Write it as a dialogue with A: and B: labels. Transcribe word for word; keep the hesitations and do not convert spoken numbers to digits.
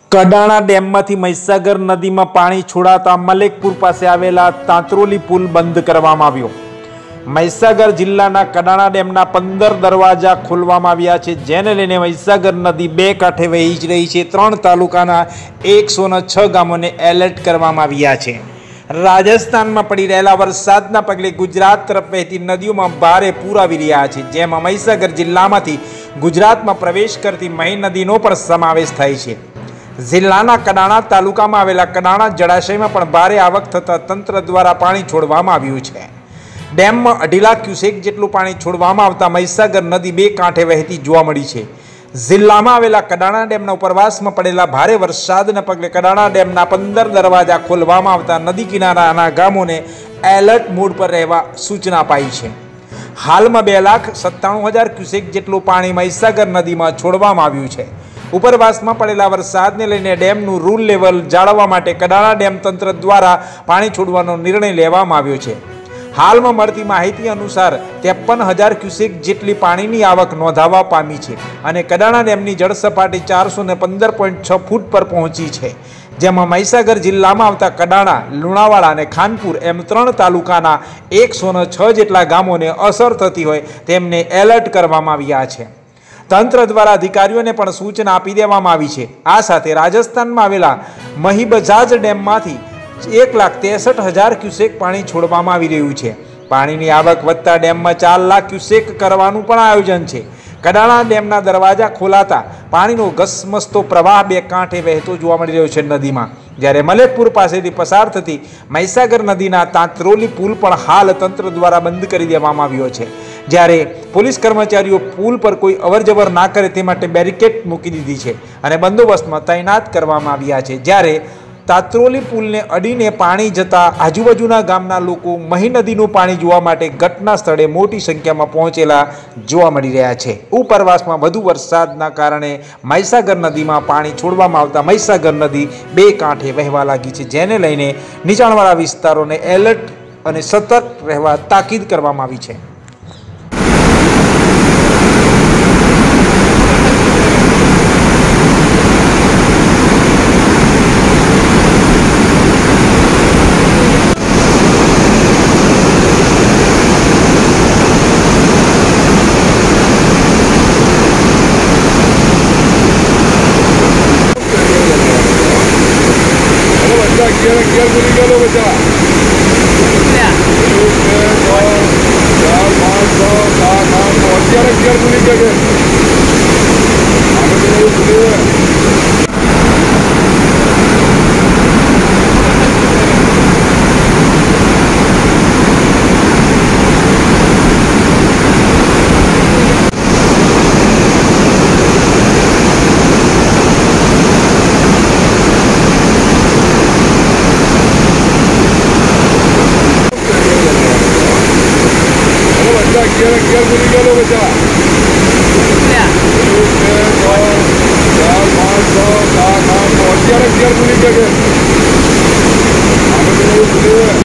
A: કડાણા ડેમમાંથી મહીસાગર નદીમાં પાણી છોડાતા મલેકપુર પાસે આવેલા તાંતરોલી પુલ બંધ કરવામાં આવ્યો। મહીસાગર જિલ્લાના કડાણા ડેમના પંદર દરવાજા ખોલવામાં આવ્યા છે, જેને લઈને મહીસાગર નદી બે કાંઠે વહી રહી છે। ત્રણ તાલુકાના એકસો ને છ ગામોને એલર્ટ કરવામાં આવ્યા છે। રાજસ્થાનમાં પડી રહેલા વરસાદના પગલે ગુજરાત તરફ વહેતી નદીઓમાં ભારે પૂર આવી રહ્યા છે, જેમાં મહીસાગર જિલ્લામાંથી ગુજરાતમાં પ્રવેશ કરતી મહી નદીનો પણ સમાવેશ થાય છે। જિલ્લાના કડાણા તાલુકામાં આવેલા કડાણા જળાશયમાં પણ ભારે આવક થતા તંત્ર દ્વારા પાણી છોડવામાં આવ્યું છે। ડેમમાં અઢી લાખ ક્યુસેક જેટલું પાણી છોડવામાં આવતા મહીસાગર નદી બે કાંઠે વહેતી જોવા મળી છે। જિલ્લામાં આવેલા કડાણા ડેમના ઉપરવાસમાં પડેલા ભારે વરસાદના પગલે કડાણા ડેમના પંદર દરવાજા ખોલવામાં આવતા નદી કિનારાના ગામોને એલર્ટ મોડ પર રહેવા સૂચના અપાઈ છે। હાલમાં બે લાખ સત્તાણું હજાર ક્યુસેક જેટલું પાણી મહીસાગર નદીમાં છોડવામાં આવ્યું છે। ઉપરવાસમાં પડેલા વરસાદને લઈને ડેમનું રૂલ લેવલ જાળવવા માટે કડાણા ડેમ તંત્ર દ્વારા પાણી છોડવાનો નિર્ણય લેવામાં આવ્યો છે। હાલમાં મળતી માહિતી અનુસાર ત્રેપન હજાર ક્યુસેક જેટલી પાણીની આવક નોંધાવા પામી છે અને કડાણા ડેમની જળ સપાટી ચારસો ને પંદર પોઈન્ટ છ ફૂટ પર પહોંચી છે, જેમાં મહીસાગર જિલ્લામાં આવતા કડાણા, લુણાવાડા અને ખાનપુર એમ ત્રણ તાલુકાના એકસો ને છ જેટલા ગામોને અસર થતી હોય તેમને એલર્ટ કરવામાં આવ્યા છે। તંત્ર દ્વારા અધિકારીઓને પણ સૂચના આપી દેવામાં આવી છે। આ સાથે રાજસ્થાનમાં આવેલા મહીબજાજ ડેમમાંથી એક લાખ ત્રેસઠ હજાર ક્યુસેક પાણી છોડવામાં આવી રહ્યું છે। પાણીની આવક વધતા ડેમમાં ચાર લાખ ક્યુસેક કરવાનું પણ આયોજન છે। કડાણા ડેમના દરવાજા ખોલાતા પાણીનો ઘસમસતો પ્રવાહ બે કાંઠે વહેતો જોવા મળી રહ્યો છે નદીમાં, જ્યારે મલેકપુર પાસેથી પસાર થતી મહીસાગર નદીના તાંતરોલી પુલ પણ હાલ તંત્ર દ્વારા બંધ કરી દેવામાં આવ્યો છે, જ્યારે પોલીસ કર્મચારીઓ પુલ પર કોઈ અવરજવર ના કરે તે માટે બેરિકેડ મૂકી દીધી છે અને બંદોબસ્તમાં તૈનાત કરવામાં આવ્યા છે। જ્યારે તાંતરોલી પુલને અડીને પાણી જતા આજુબાજુના ગામના લોકો મહી નદીનું પાણી જોવા માટે ઘટના સ્થળે મોટી સંખ્યામાં પહોંચેલા જોવા મળી રહ્યા છે। ઉપરવાસમાં વધુ વરસાદના કારણે મહીસાગર નદીમાં પાણી છોડવામાં આવતા મહીસાગર નદી બે કાંઠે વહેવા લાગી છે, જેને લઈને નીચાણવાળા વિસ્તારોને એલર્ટ અને સતર્ક રહેવા તાકીદ કરવામાં આવી છે।
B: Quiero, quiero, quiero, quiero, quiero, quiero, quiero, quiero, quiero,